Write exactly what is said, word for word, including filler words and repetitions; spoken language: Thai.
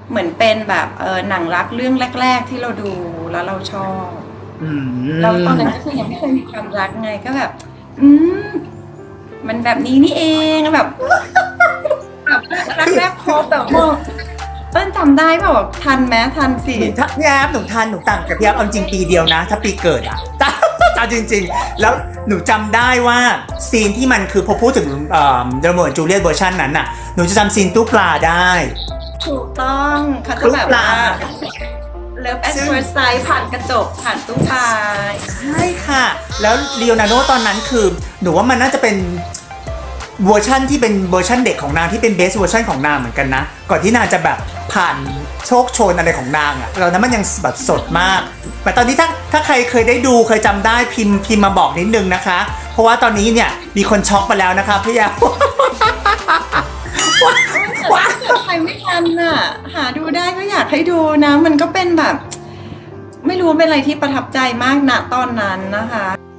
เหมือนเป็นแบบเออหนังรักเรื่องแรกๆที่เราดูแล้วเราชอบแล้วตอนนั้นก็คือยังไม่เคยมีความรักไงก็แบบอืมมันแบบนี้นี่เองแบบแบบรักแรกพบแบบมองเปิ้ลจำได้เปล่าทันไหมทันสิพี่แอฟหนูทันหนูต่างกับพี่แอฟเอาจริงปีเดียวนะถ้าปีเกิดอ่ะจำจริงๆแล้วหนูจำได้ว่าซีนที่มันคือพอพูดถึงเอ่อโรโมและจูเลียตเวอร์ชันนั้นน่ะหนูจะจำซีนตู้ปลาได้ถูกต้องเขาจะแบบว่าเลิฟแอดเฟิร์สไซด์ผ่านกระจกผ่านตู้ปลาใช่ค่ะแล้วลีโอนาร์โดตอนนั้นคือหนูว่ามันน่าจะเป็นเวอร์ชั่นที่เป็นเวอร์ชั่นเด็กของนางที่เป็นเบสเวอร์ชั่นของนางเหมือนกันนะก่อนที่นางจะแบบผ่านโชคโชนอะไรของนางอะเรานั้นมันยังแบบสดมากแต่ตอนนี้ถ้าถ้าใครเคยได้ดูเคยจำได้พิมพ์พิมพ์มาบอกนิดนึงนะคะเพราะว่าตอนนี้เนี่ยมีคนช็อกไปแล้วนะคะพี่ยาว่าใครไม่ทันน่ะหาดูได้ก็อยากให้ดูนะมันก็เป็นแบบไม่รู้เป็นอะไรที่ประทับใจมากณตอนนั้นนะคะ